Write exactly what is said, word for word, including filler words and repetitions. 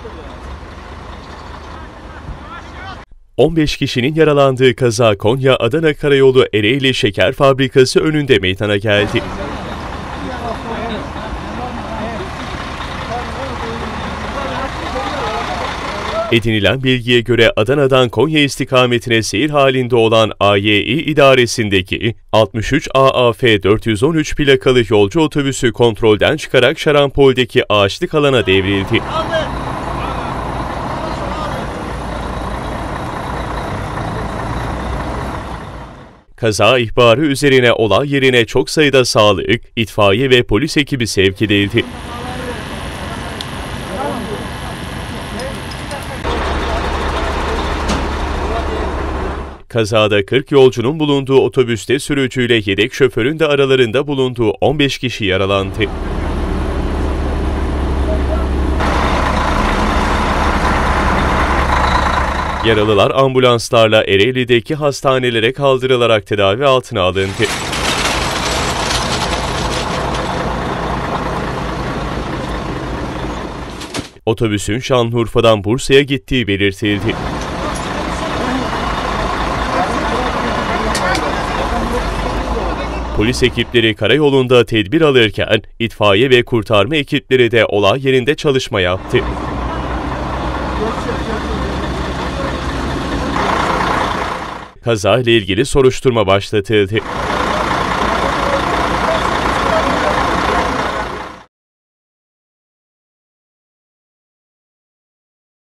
on beş kişinin yaralandığı kaza Konya-Adana Karayolu Ereğli Şeker Fabrikası önünde meydana geldi. Edinilen bilgiye göre Adana'dan Konya istikametine seyir halinde olan A Y İ idaresindeki altmış üç A A F dört yüz on üç plakalı yolcu otobüsü kontrolden çıkarak şarampoldeki ağaçlık alana devrildi. Kaza ihbarı üzerine olay yerine çok sayıda sağlık, itfaiye ve polis ekibi sevk edildi. Kazada kırk yolcunun bulunduğu otobüste sürücüyle yedek şoförün de aralarında bulunduğu on beş kişi yaralandı. Yaralılar ambulanslarla Ereğli'deki hastanelere kaldırılarak tedavi altına alındı. Otobüsün Şanlıurfa'dan Bursa'ya gittiği belirtildi. Polis ekipleri karayolunda tedbir alırken itfaiye ve kurtarma ekipleri de olay yerinde çalışma yaptı. Kaza ile ilgili soruşturma başlatıldı.